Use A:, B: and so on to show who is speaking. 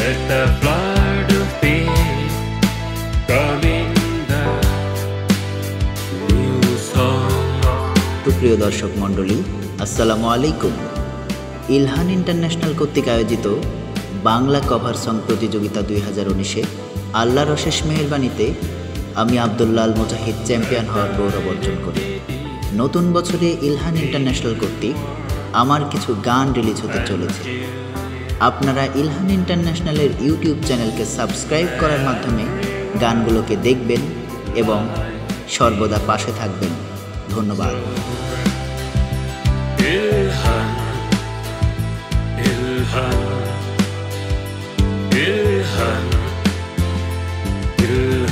A: Let the flood of faith come in the new song.
B: সুপ্রিয় দর্শক মণ্ডলী, আসসালামু আলাইকুম। ইলহান ইন্টারন্যাশনাল কর্তৃক আয়োজিত বাংলা কভার সং প্রতিযোগিতা 2019-এ আল্লাহর অশেষ মেহেরবানিতে আমি আব্দুল্লাহ আল মুজাহিদ চ্যাম্পিয়ন হওয়ার গৌরব অর্জন করি। নতুন বছরে ইলহান ইন্টারন্যাশনাল কর্তৃক আমার কিছু গান রিলিজ হতে চলেছে। আপনারা ইলহান ইন্টারন্যাশনালের ইউটিউব চ্যানেলকে সাবস্ক্রাইব করার মাধ্যমে গানগুলোকে দেখবেন এবং সর্বদা পাশে থাকবেন। ধন্যবাদ।
A: Ilhan, Ilhan, Ilhan, Ilhan.